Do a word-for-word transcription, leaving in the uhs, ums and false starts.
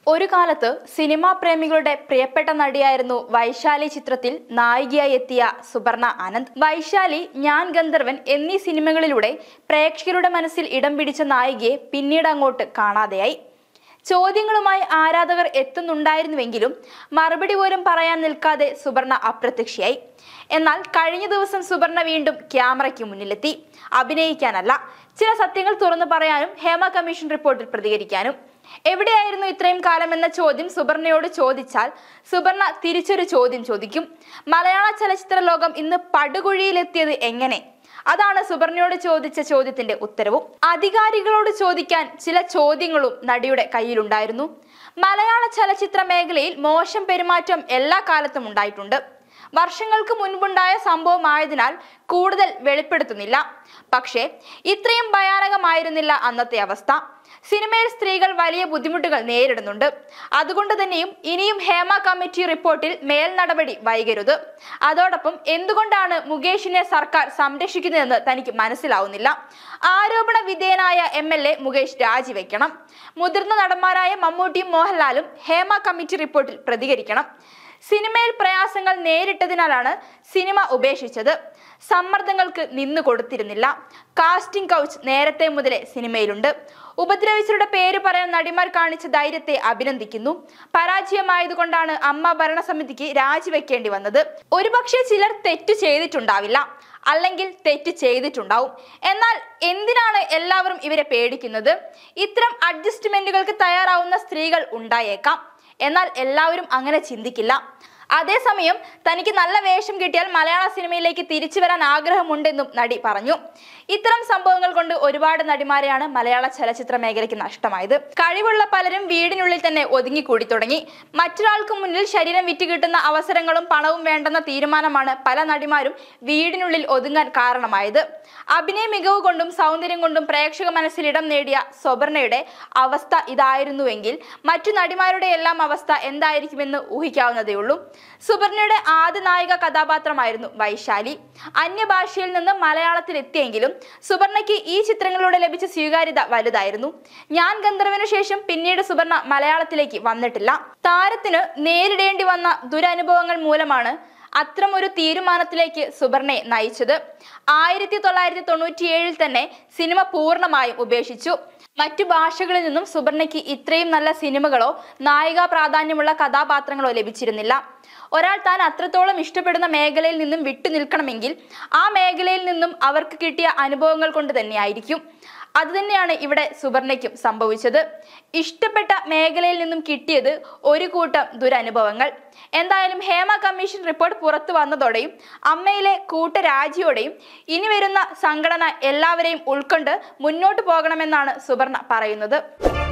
ഒരു കാലത്ത് സിനിമാ പ്രേമികളുടെ പ്രിയപ്പെട്ട നടിയായിരുന്നു വൈശാലി ചിത്രത്തിൽ നായികയായി എത്തിയ സുപർണ ആനന്ദ്. വൈശാലി, ഞാൻ ഗന്ധർവൻ എന്നീ സിനിമകളിലൂടെ പ്രേക്ഷകരുടെ മനസ്സിൽ ഇടം പിടിച്ച നായികയെ പിന്നീട് അങ്ങോട്ട് കാണാതെയായി. ചോദ്യങ്ങളുമായി ആരാധകർ എത്തുന്നുണ്ടായിരുന്നുവെങ്കിലും മറുപടി പോലും പറയാൻ നിൽക്കാതെ സുപർണ അപ്രത്യക്ഷയായി. എന്നാൽ കഴിഞ്ഞ ദിവസം സുപർണ വീണ്ടും ക്യാമറയ്ക്ക് മുന്നിലെത്തി. അഭിനയിക്കാനല്ല, ചില സത്യങ്ങൾ തുറന്നു പറയാനും ഹേമ കമ്മീഷൻ റിപ്പോർട്ടിൽ പ്രതികരിക്കാനും. എവിടെയായിരുന്നു ഇത്രയും കാലം എന്ന ചോദ്യം സുപർണയോട് ചോദിച്ചാൽ സുപർണ തിരിച്ചൊരു ചോദ്യം ചോദിക്കും. മലയാള ചലച്ചിത്ര ലോകം ഇന്ന് പടുകുഴിയിലെത്തിയത് എങ്ങനെ? അതാണ് സുപർണയോട് ചോദിച്ച ചോദ്യത്തിന്റെ ഉത്തരവും. അധികാരികളോട് ചോദിക്കാൻ ചില ചോദ്യങ്ങളും നടിയുടെ കയ്യിലുണ്ടായിരുന്നു. മലയാള ചലച്ചിത്ര മേഖലയിൽ മോശം പെരുമാറ്റം എല്ലാ കാലത്തും ഉണ്ടായിട്ടുണ്ട്. വർഷങ്ങൾക്ക് മുൻപുണ്ടായ സംഭവമായതിനാൽ കൂടുതൽ വെളിപ്പെടുത്തുന്നില്ല. പക്ഷേ ഇത്രയും ഭയാനകമായിരുന്നില്ല അന്നത്തെ അവസ്ഥ. സിനിമയിൽ സ്ത്രീകൾ വലിയ ബുദ്ധിമുട്ടുകൾ നേരിടുന്നുണ്ട്. അതുകൊണ്ട് തന്നെയും ഇനിയും ഹേമ കമ്മിറ്റി റിപ്പോർട്ടിൽ മേൽ നടപടി വൈകരുത്. അതോടൊപ്പം എന്തുകൊണ്ടാണ് മുകേഷിനെ സർക്കാർ സംരക്ഷിക്കുന്നതെന്ന് തനിക്ക് മനസ്സിലാവുന്നില്ല. ആരോപണ വിധേയനായ എം എൽ എ മുകേഷ് രാജിവെക്കണം. മുതിർന്ന നടന്മാരായ മമ്മൂട്ടിയും മോഹൻലാലും ഹേമ കമ്മിറ്റി റിപ്പോർട്ടിൽ പ്രതികരിക്കണം. സിനിമയിൽ പ്രയാസങ്ങൾ നേരിട്ടതിനാലാണ് സിനിമ ഉപേക്ഷിച്ചത്. സമ്മർദ്ദങ്ങൾക്ക് നിന്നു കൊടുത്തിരുന്നില്ല. കാസ്റ്റിംഗ് കൗച്ച് നേരത്തെ മുതലേ സിനിമയിലുണ്ട്. ഉപദ്രവിച്ചവരുടെ പേര് പറയാൻ നടിമാർ കാണിച്ച ധൈര്യത്തെ അഭിനന്ദിക്കുന്നു. പരാജയമായതുകൊണ്ടാണ് അമ്മ ഭരണസമിതിക്ക് രാജിവെക്കേണ്ടി വന്നത്. ഒരുപക്ഷെ ചിലർ തെറ്റു ചെയ്തിട്ടുണ്ടാവില്ല, അല്ലെങ്കിൽ തെറ്റ് ചെയ്തിട്ടുണ്ടാവും. എന്നാൽ എന്തിനാണ് എല്ലാവരും ഇവരെ പേടിക്കുന്നത്? ഇത്തരം അഡ്ജസ്റ്റ്മെന്റുകൾക്ക് തയ്യാറാവുന്ന സ്ത്രീകൾ ഉണ്ടായേക്കാം. എന്നാൽ എല്ലാവരും അങ്ങനെ ചിന്തിക്കില്ല. അതേസമയം തനിക്ക് നല്ല വേഷം കിട്ടിയാൽ മലയാള സിനിമയിലേക്ക് തിരിച്ചു വരാൻ ആഗ്രഹമുണ്ടെന്നും നടി പറഞ്ഞു. ഇത്തരം സംഭവങ്ങൾ കൊണ്ട് ഒരുപാട് നടിമാരെയാണ് മലയാള ചലച്ചിത്ര മേഖലയ്ക്ക് നഷ്ടമായത്. കഴിവുള്ള പലരും വീടിനുള്ളിൽ തന്നെ ഒതുങ്ങിക്കൂടി തുടങ്ങി. മറ്റൊരാൾക്ക് മുന്നിൽ ശരീരം വിറ്റ് കിട്ടുന്ന അവസരങ്ങളും പണവും വേണ്ടെന്ന തീരുമാനമാണ് പല നടിമാരും വീടിനുള്ളിൽ ഒതുങ്ങാൻ കാരണമായത്. അഭിനയ മികവ് കൊണ്ടും സൗന്ദര്യം കൊണ്ടും പ്രേക്ഷക മനസ്സിൽ ഇടം നേടിയ സുപർണയുടെ അവസ്ഥ ഇതായിരുന്നുവെങ്കിൽ മറ്റു നടിമാരുടെ എല്ലാം അവസ്ഥ എന്തായിരിക്കുമെന്ന് ഊഹിക്കാവുന്നതേയുള്ളൂ. സുപർണയുടെ ആദ്യ നായിക കഥാപാത്രമായിരുന്നു വൈശാലി. അന്യഭാഷയിൽ നിന്ന് മലയാളത്തിൽ എത്തിയെങ്കിലും സുപർണയ്ക്ക് ഈ ചിത്രങ്ങളിലൂടെ ലഭിച്ച സ്വീകാര്യത വലുതായിരുന്നു. ഞാൻ ഗന്ധർവനു ശേഷം പിന്നീട് സുപർണ മലയാളത്തിലേക്ക് വന്നിട്ടില്ല. താരത്തിന് നേരിടേണ്ടി വന്ന ദുരനുഭവങ്ങൾ മൂലമാണ് അത്തരമൊരു തീരുമാനത്തിലേക്ക് സുപർണയെ നയിച്ചത്. ആയിരത്തി തൊള്ളായിരത്തി തൊണ്ണൂറ്റി ഏഴിൽ തന്നെ സിനിമ പൂർണ്ണമായും ഉപേക്ഷിച്ചു. മറ്റു ഭാഷകളിൽ നിന്നും സുപർണയ്ക്ക് ഇത്രയും നല്ല സിനിമകളോ നായികാ പ്രാധാന്യമുള്ള കഥാപാത്രങ്ങളോ ലഭിച്ചിരുന്നില്ല. ഒരാൾ താൻ അത്രത്തോളം ഇഷ്ടപ്പെടുന്ന മേഖലയിൽ നിന്നും വിട്ടു നിൽക്കണമെങ്കിൽ ആ മേഖലയിൽ നിന്നും അവർക്ക് കിട്ടിയ അനുഭവങ്ങൾ കൊണ്ട് തന്നെയായിരിക്കും. അതുതന്നെയാണ് ഇവിടെ സുപർണയ്ക്കും സംഭവിച്ചത്. ഇഷ്ടപ്പെട്ട മേഖലയിൽ നിന്നും കിട്ടിയത് ഒരു കൂട്ടം ദുരനുഭവങ്ങൾ. എന്തായാലും ഹേമ കമ്മീഷൻ റിപ്പോർട്ട് പുറത്തു വന്നതോടെയും അമ്മയിലെ കൂട്ടരാജിയോടെയും ഇനി വരുന്ന സംഘടന എല്ലാവരെയും ഉൾക്കൊണ്ട് മുന്നോട്ട് പോകണമെന്നാണ് സുപർണ പറയുന്നത്.